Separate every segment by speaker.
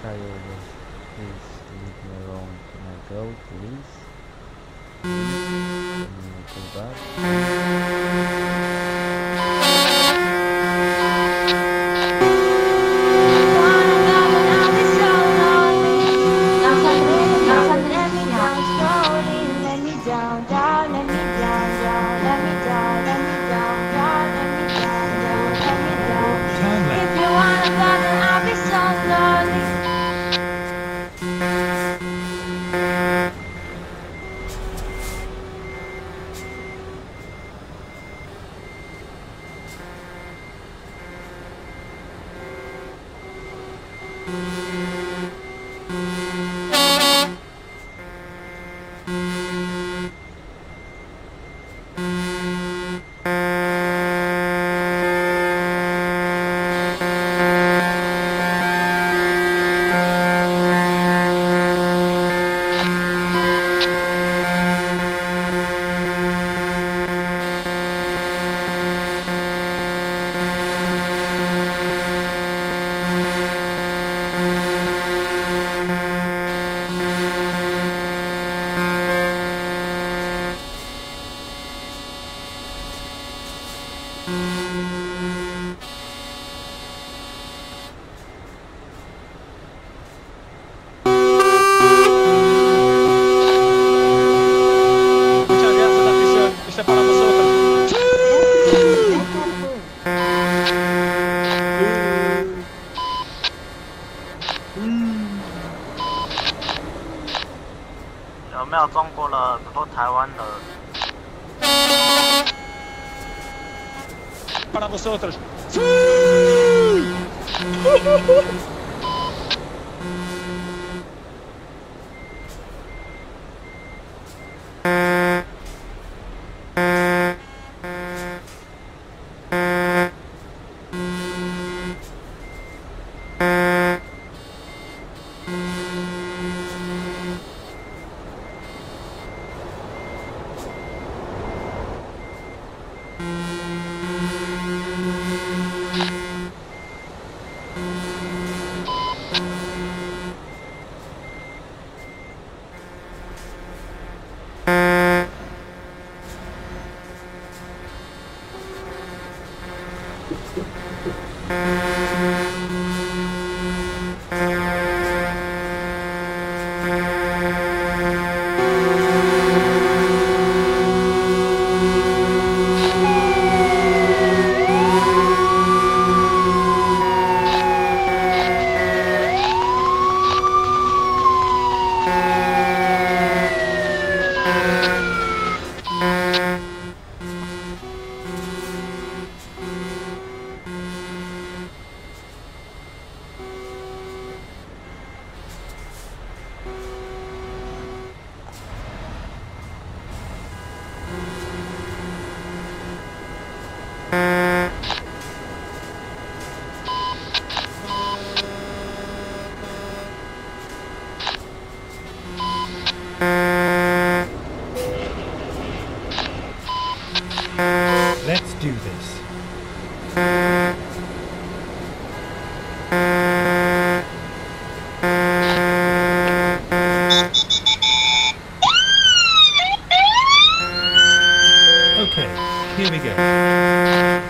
Speaker 1: Carlos, please leave me alone. Can I go, please? Can you go back?
Speaker 2: Turn left.
Speaker 3: Muchas gracias, afición. Este para vosotros.
Speaker 4: 有没有中国的和台湾的？
Speaker 3: Para vosotros.
Speaker 2: Let's do this. Okay, here we go.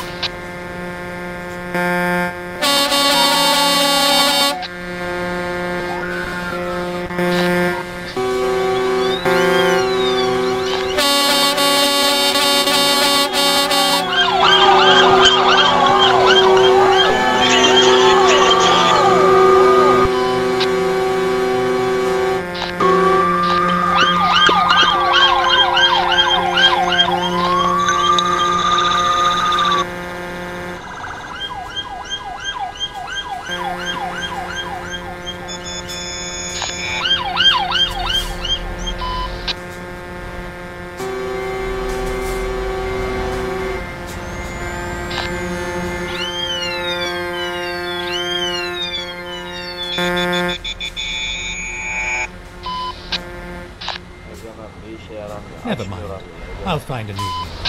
Speaker 2: Never mind. I'll find a new route.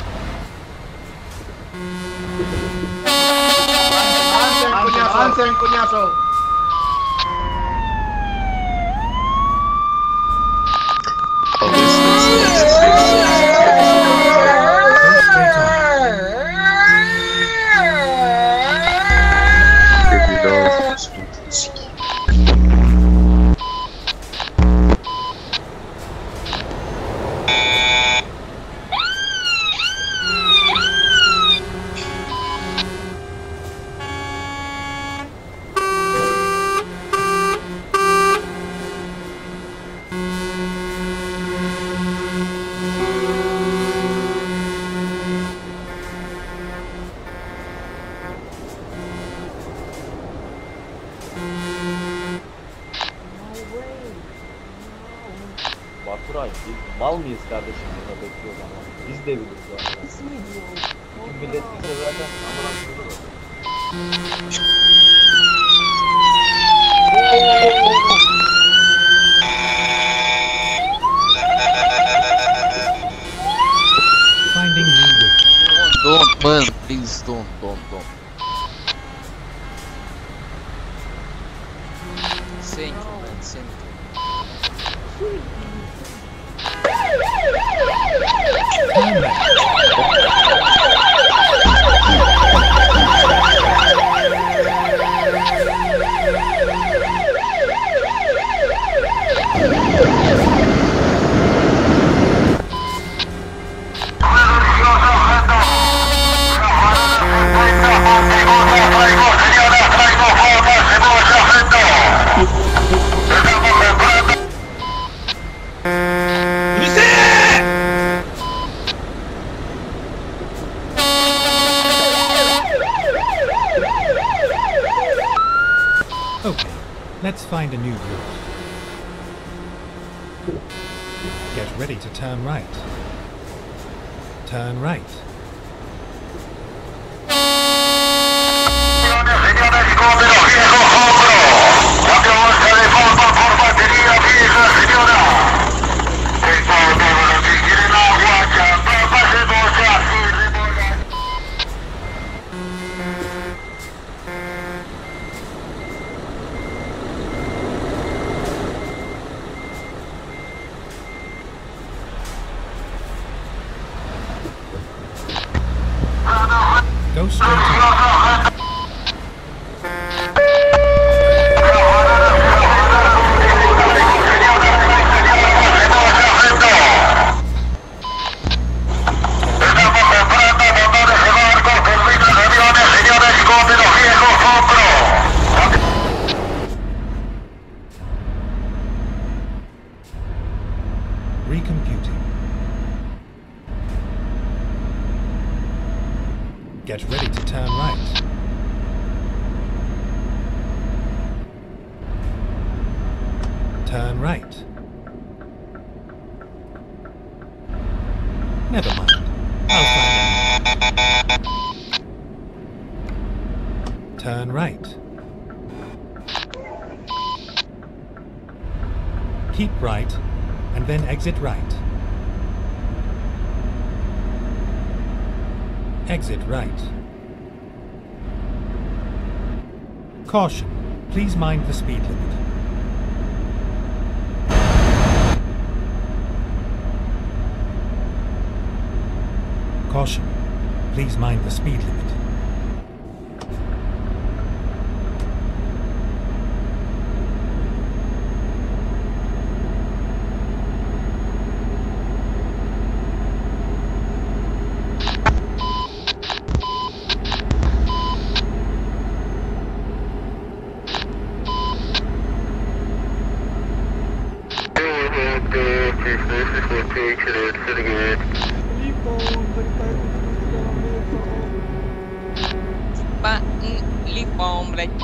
Speaker 5: Avancen, coñazo. Baturay, biz mal mıyız kardeşim burada bekliyoruz ama. Biz de biliriz zaten. Bütün millet bize zaten amına koyuyor.
Speaker 2: Finding new route.
Speaker 6: Don't, man, please don't. Thank you, man, thank you.
Speaker 2: Turn left. Okay, let's find a new route. Get ready to turn right. Turn right. Go straight ahead. Recomputing. Get ready to turn right. Turn right. Never mind. I'll find it. Turn right. Keep right, and then exit right. Exit right. Caution, please mind the speed limit. Caution, please mind the speed limit.
Speaker 6: Lipom, like.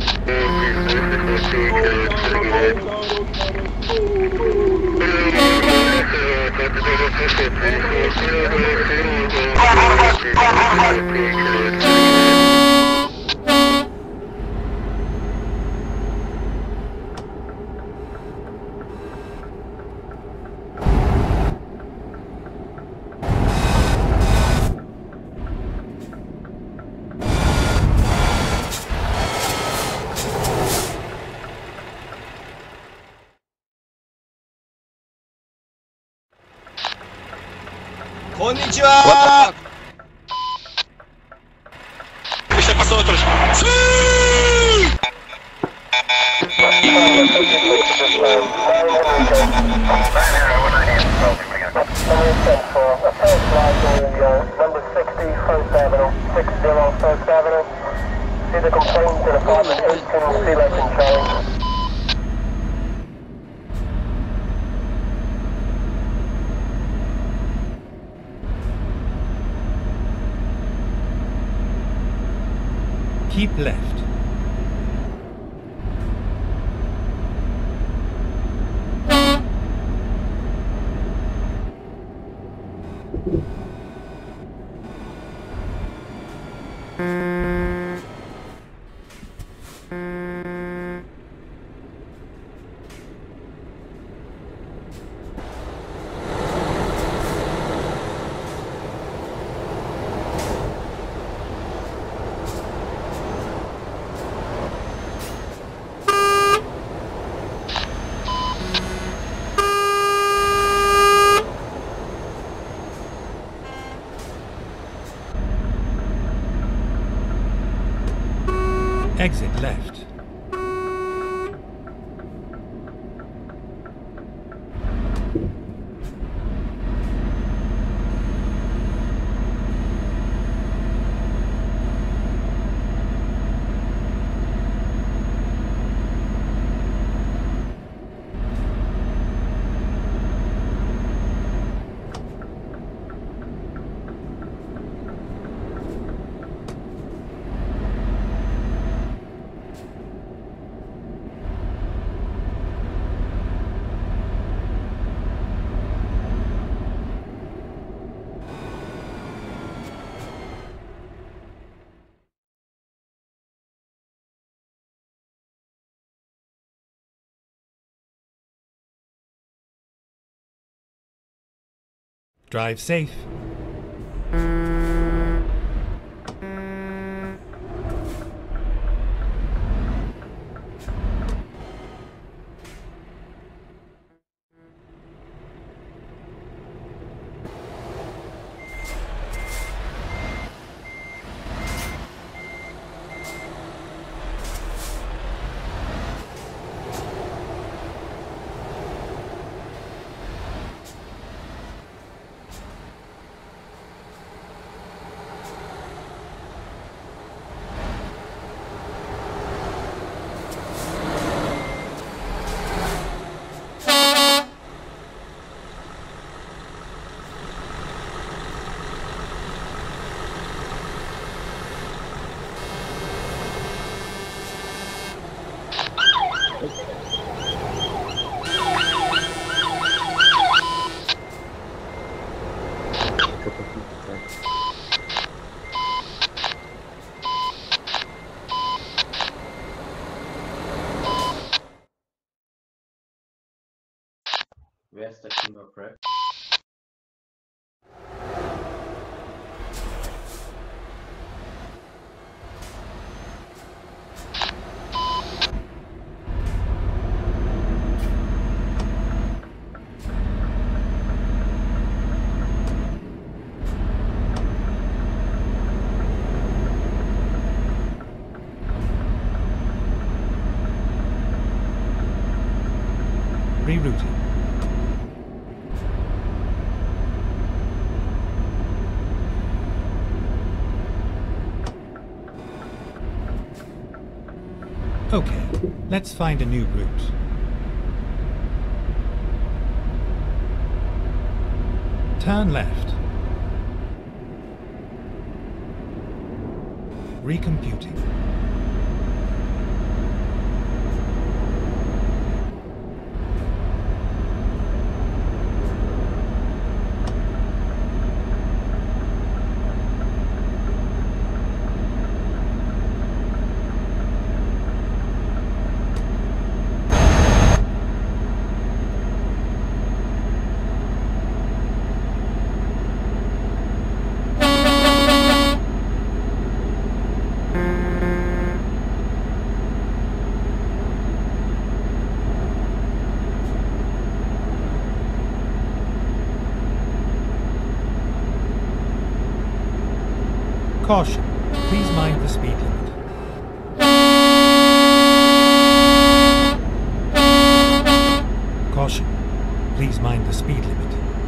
Speaker 3: Konnichiwa! Jeszcze pasowo troszkę.
Speaker 2: Keep left. Exit left. Drive safe.
Speaker 5: Where's the king of rap?
Speaker 2: Rerouting. Okay, let's find a new route. Turn left. Recomputing. Caution, please mind the speed limit. Caution, please mind the speed limit.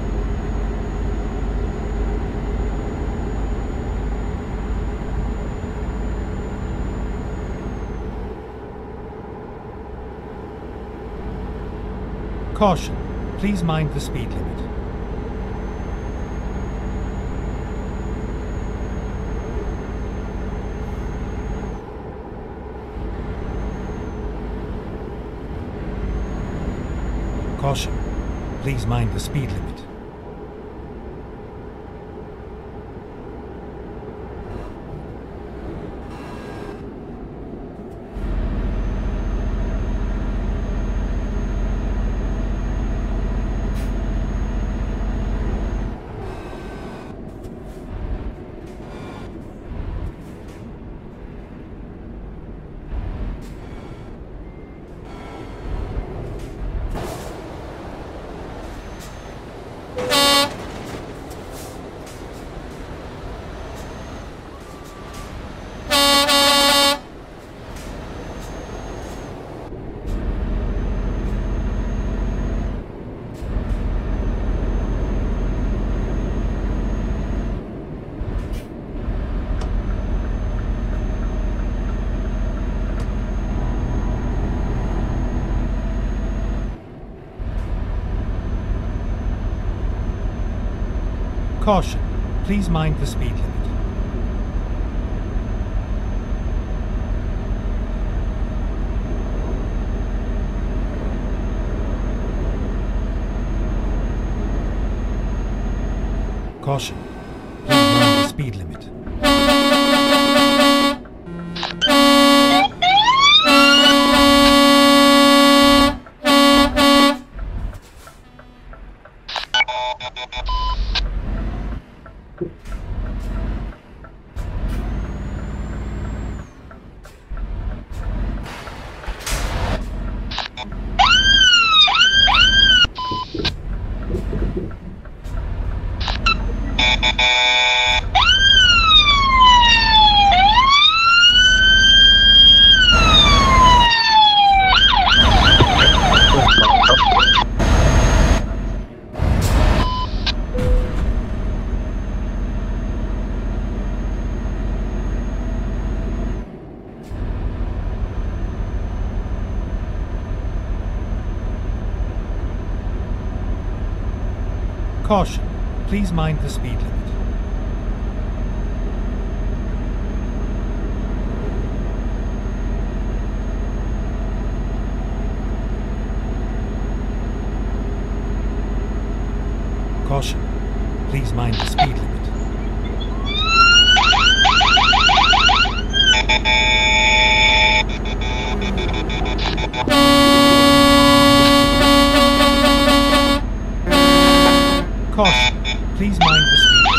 Speaker 2: Caution, please mind the speed limit. Caution, please mind the speed limit. Caution, please mind the speed limit. Caution, please mind the speed limit. Caution, please mind the speed limit. Caution, please mind the speed limit. Caution, please mind the speed limit.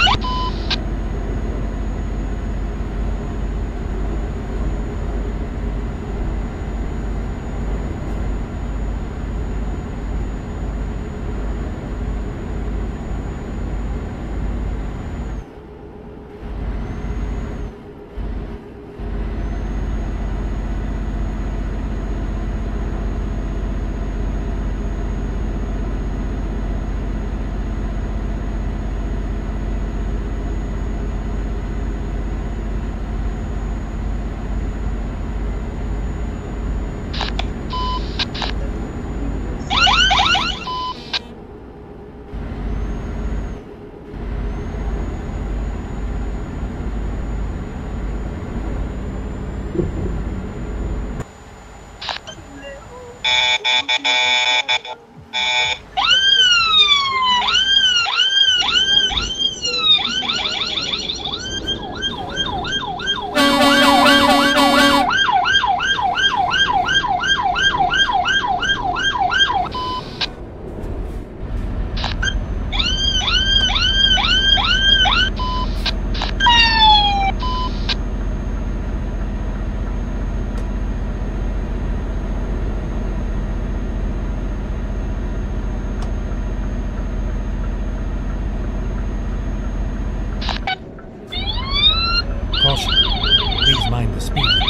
Speaker 2: Caution, please mind the speed limit.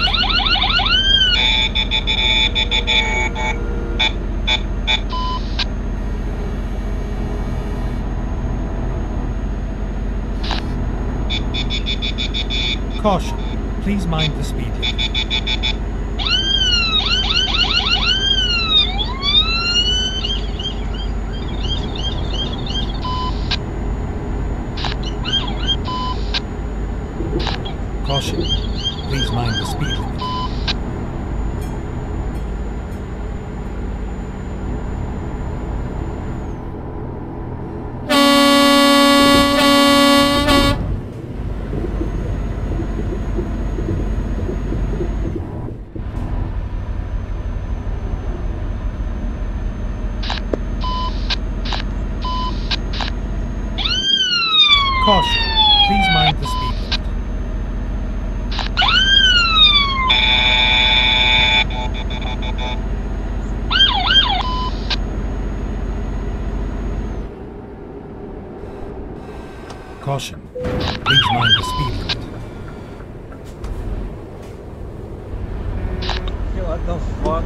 Speaker 2: Caution, please mind the speed limit. Caution, please mind the speed limit. Caution, please mind the speed limit. Caution, please mind the speed limit.
Speaker 5: What the fuck?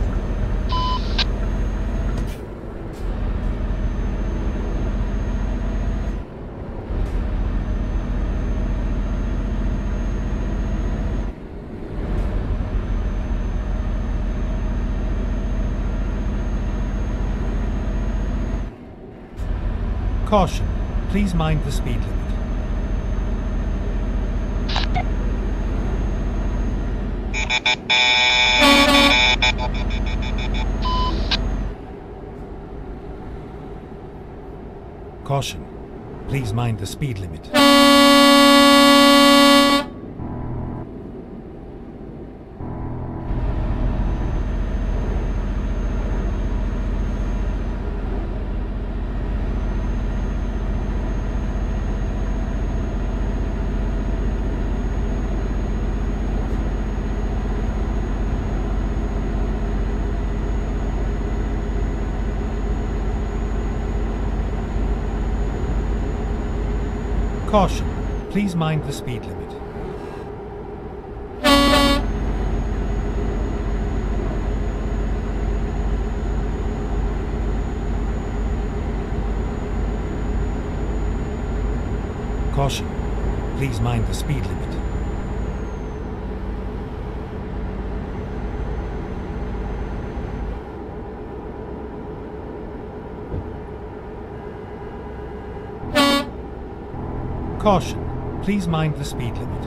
Speaker 2: Caution, Please mind the speed limit. Caution. Please mind the speed limit. Caution. Please mind the speed limit. Caution. Please mind the speed limit. Caution. Please mind the speed limit.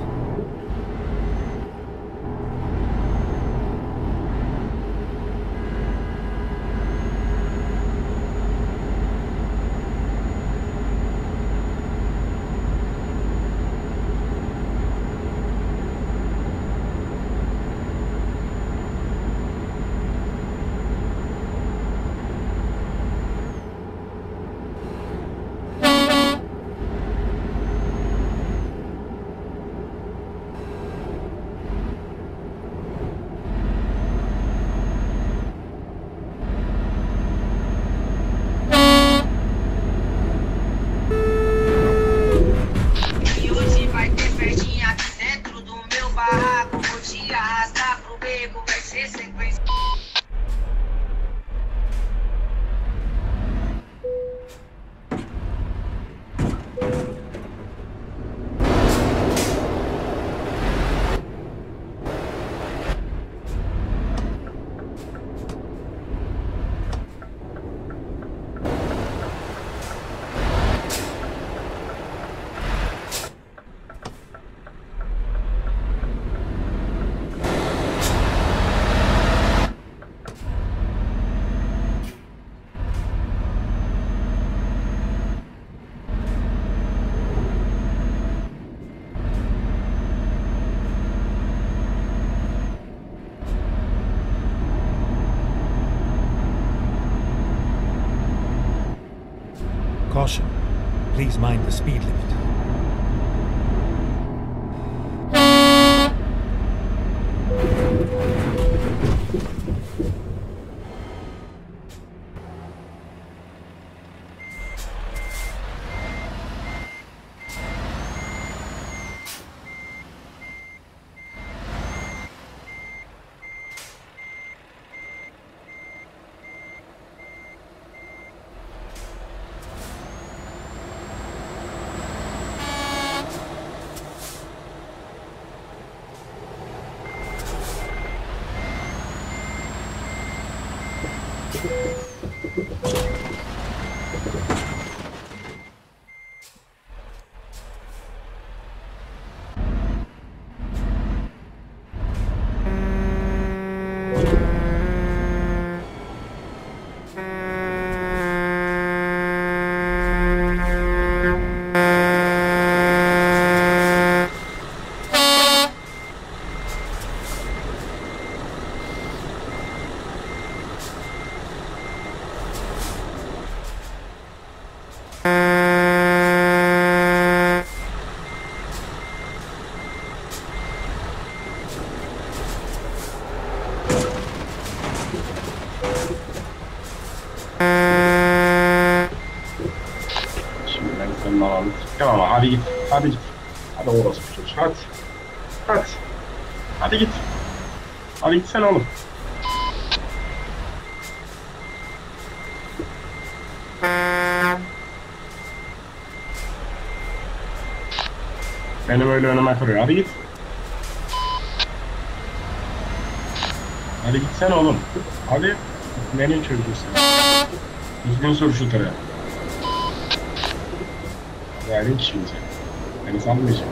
Speaker 2: Caution. Please mind the speed limit.
Speaker 7: Tamam hadi git. Hadi git. Hadi orası bir çocuk. Hadi. Hadi. Hadi git. Hadi gitsene oğlum. Benim öyle önüme kırıyor. Hadi git. Hadi gitsene oğlum. Hadi. Benim çocuğu sen. Düzgün sür şu tırı. 有点曲折，那个上不去。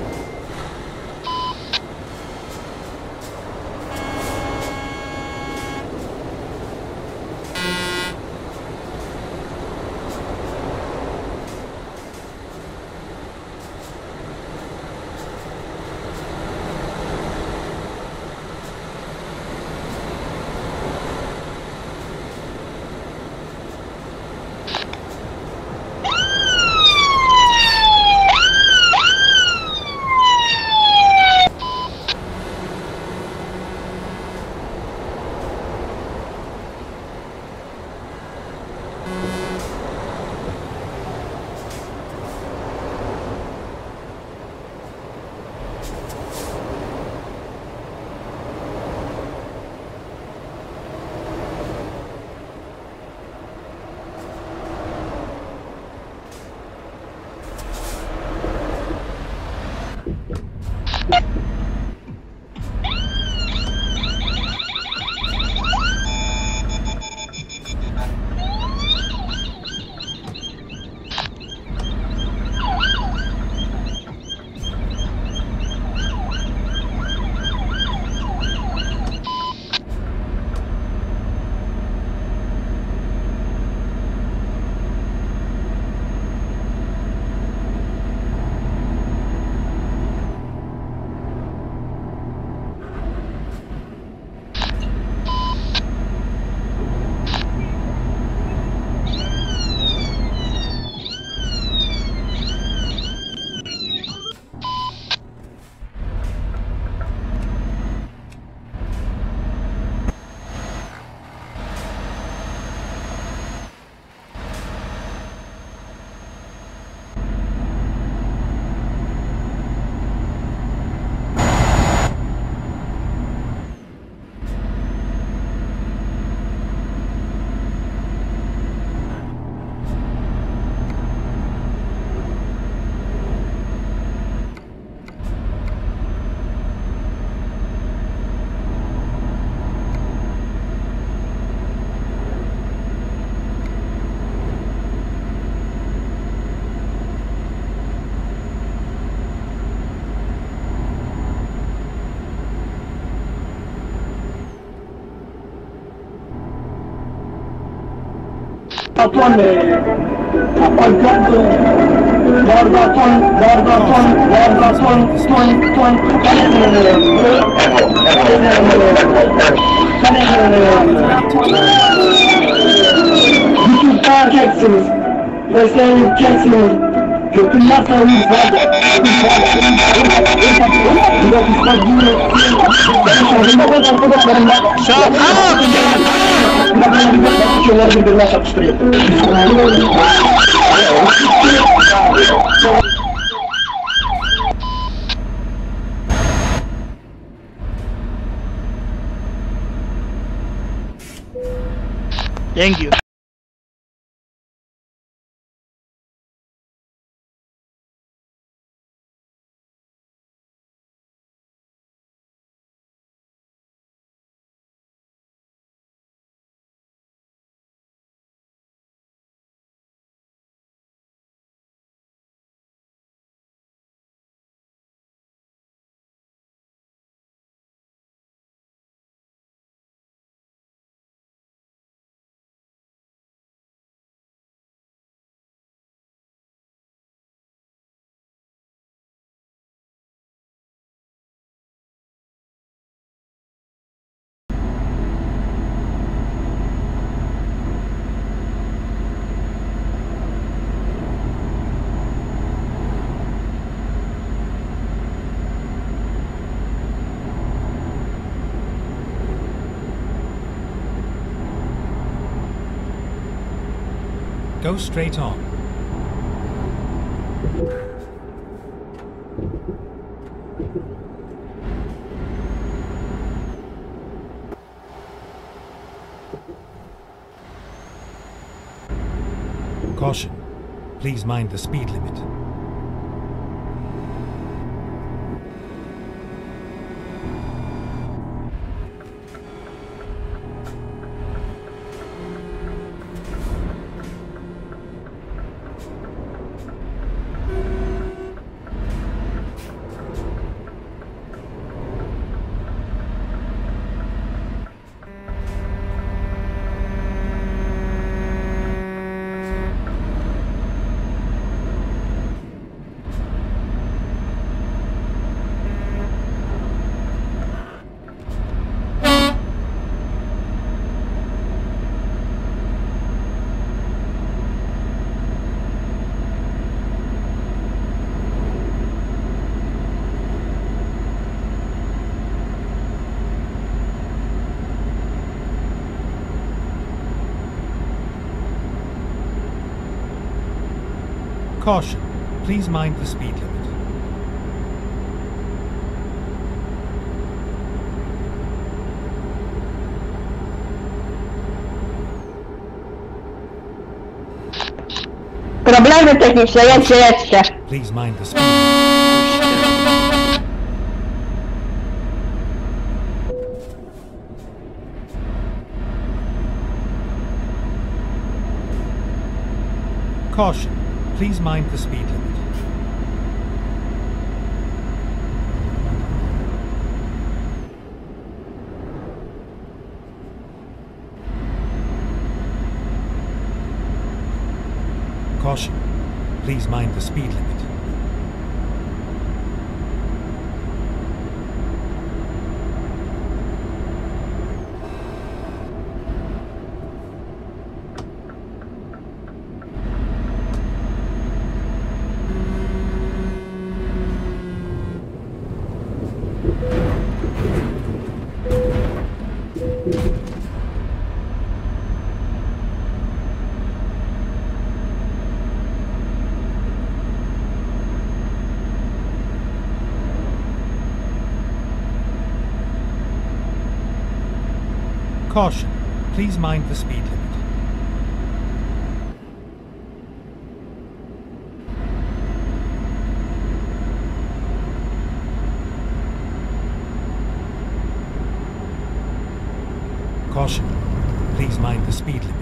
Speaker 8: Antoine,
Speaker 9: Thank you.
Speaker 2: Go straight on. Caution. Please mind the speed limit. Caution, please mind the speed limit.
Speaker 8: Problemy techniczne, jedźcie.
Speaker 2: Please mind the speed limit. Caution, please mind the speed limit. Caution, please mind the speed limit. Caution, please mind the speed limit. Caution, please mind the speed limit.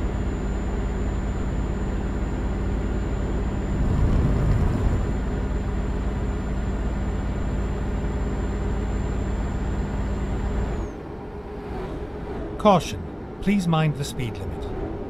Speaker 2: Caution, please mind the speed limit.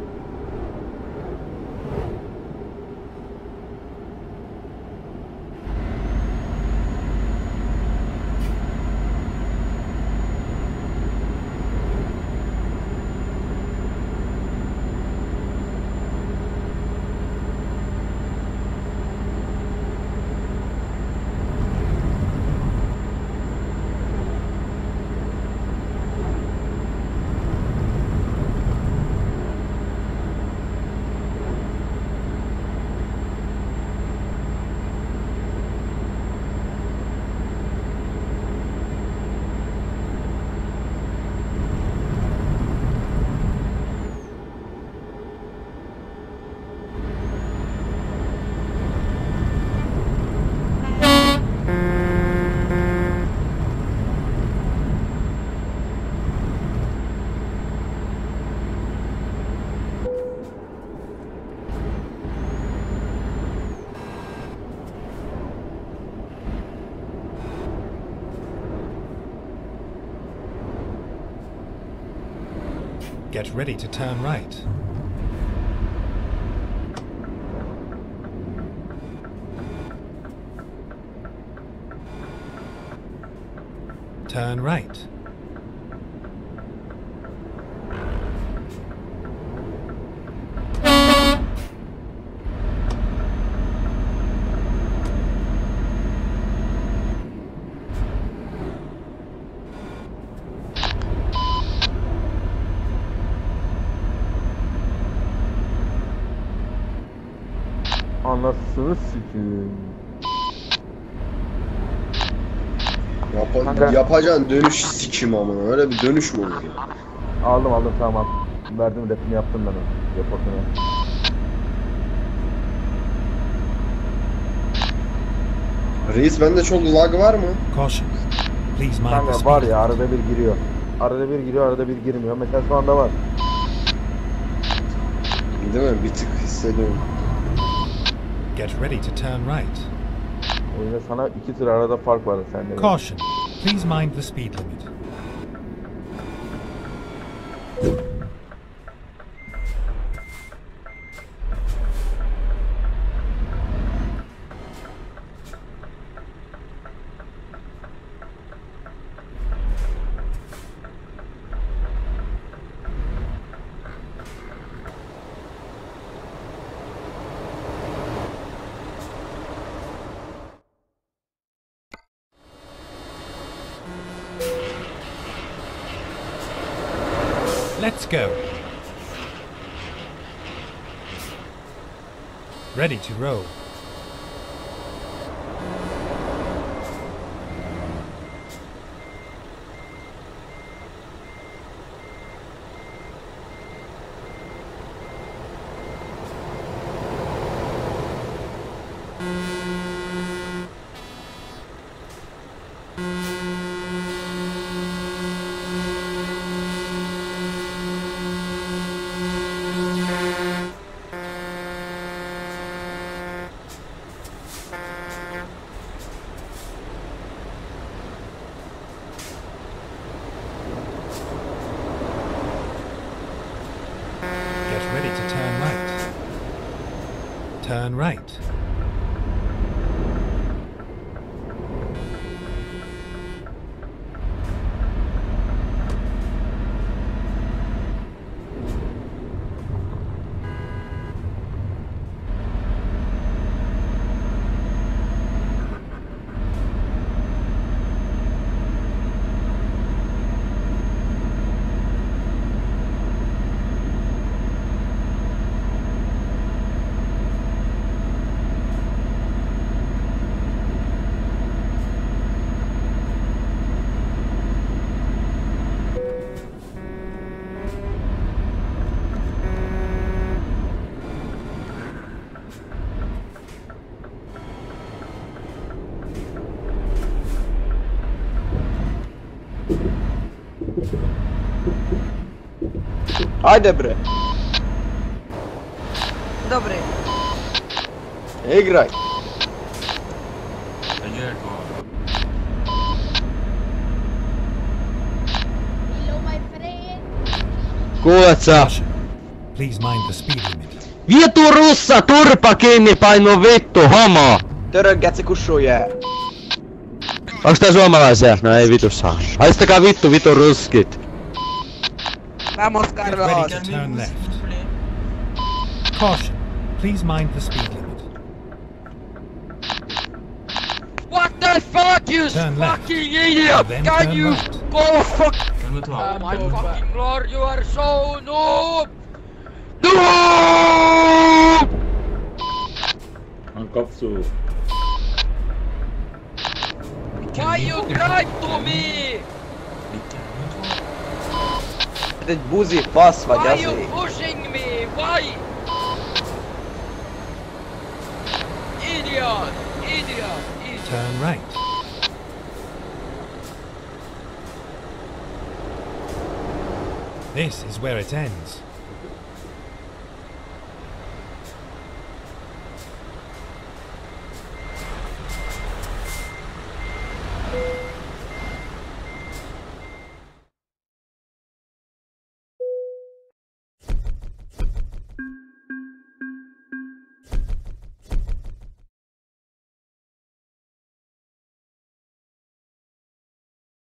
Speaker 2: Get ready to turn right. Turn right.
Speaker 5: Anasını sikiyim.
Speaker 3: Yapacağın dönüşü sikim amına. Öyle bir dönüş mü olur ya?
Speaker 5: Aldım tamam. Verdim redini yaptım ben onu. Yapasını.
Speaker 3: Reis bende çok lag var mı?
Speaker 2: Caution, please mind the
Speaker 5: Kanka
Speaker 2: speed
Speaker 5: var
Speaker 2: limit.
Speaker 5: ya arada bir giriyor. Arada bir giriyor, arada bir girmiyor. Mesela şu anda var.
Speaker 3: Değil mi? Bir tık hissediyorum.
Speaker 2: Get ready to turn right.
Speaker 5: O yüzden sana 2 tır arada fark var sende.
Speaker 2: Caution, please mind the speed limit. Let's go. Ready to roll. get ready to turn right. Turn right.
Speaker 5: Ajde bre,
Speaker 10: Dobry.
Speaker 5: igraj.
Speaker 11: Kuuletko?
Speaker 2: Caution. Please mind the speed limit.
Speaker 11: Vitu russa, turpa kiinni paino vittu, homo!
Speaker 5: Töröngät se kussu jää.
Speaker 11: Onks tää suomalaisia? No ei vitu saa. Haistakaa vitu ruskit.
Speaker 10: Vamos,
Speaker 2: Get ready
Speaker 10: Carlos.
Speaker 2: to turn left. Caution. Please mind the speed limit.
Speaker 6: What the fuck, you
Speaker 2: Turn left.
Speaker 6: fucking idiot!
Speaker 2: Then
Speaker 6: Can
Speaker 2: turn
Speaker 6: you
Speaker 2: right.
Speaker 6: go fuck? Oh my fucking lord, you are so noob! Noob! Why you drive to me?
Speaker 5: Teď buzi, pas vagy
Speaker 6: Why you
Speaker 5: azért.
Speaker 6: pushing me? Why? Idiot! Idiot! Idiot!
Speaker 2: Turn right. This is where it ends.